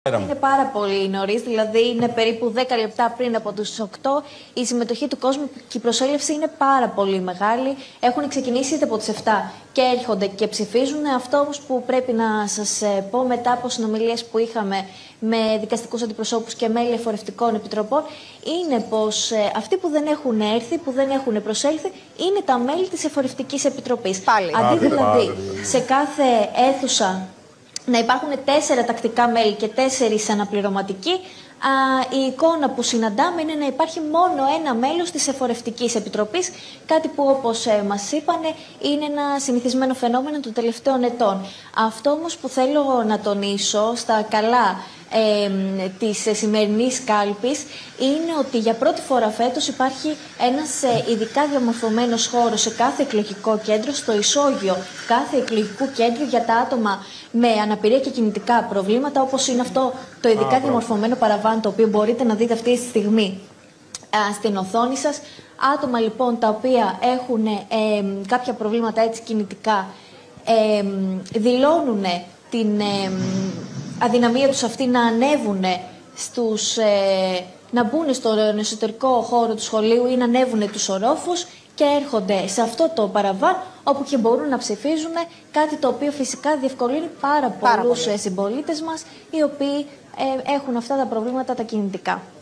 Είναι πάρα πολύ νωρίς, δηλαδή είναι περίπου 10 λεπτά πριν από τους 8. Η συμμετοχή του κόσμου και η προσέλευση είναι πάρα πολύ μεγάλη. Έχουν ξεκινήσει ήδη από τις 7 και έρχονται και ψηφίζουν. Αυτό όμως που πρέπει να σας πω μετά από συνομιλίες που είχαμε με δικαστικούς αντιπροσώπους και μέλη εφορευτικών επιτροπών είναι πως αυτοί που δεν έχουν έρθει, που δεν έχουν προσέλθει, είναι τα μέλη της Εφορευτικής Επιτροπής. Αντί δηλαδή σε κάθε αίθουσα να υπάρχουν 4 τακτικά μέλη και 4 αναπληρωματικοί, η εικόνα που συναντάμε είναι να υπάρχει μόνο ένα μέλος της Εφορευτικής Επιτροπής, κάτι που όπως μας είπανε είναι ένα συνηθισμένο φαινόμενο των τελευταίων ετών. Αυτό όμως που θέλω να τονίσω στα καλά της σημερινής κάλπης είναι ότι για πρώτη φορά φέτος υπάρχει ένας ειδικά διαμορφωμένος χώρος σε κάθε εκλογικό κέντρο, στο ισόγειο κάθε εκλογικού κέντρου για τα άτομα με αναπηρία και κινητικά προβλήματα, όπως είναι αυτό το ειδικά διαμορφωμένο παραβάν, το οποίο μπορείτε να δείτε αυτή τη στιγμή στην οθόνη σας. Άτομα λοιπόν τα οποία έχουν κάποια προβλήματα έτσι κινητικά δηλώνουν την αδυναμία τους αυτή να ανέβουν να μπουν στον εσωτερικό χώρο του σχολείου ή να ανέβουν τους ορόφους και έρχονται σε αυτό το παραβάν όπου και μπορούν να ψηφίζουν, κάτι το οποίο φυσικά διευκολύνει πάρα πολλούς συμπολίτες μας οι οποίοι έχουν αυτά τα προβλήματα τα κινητικά.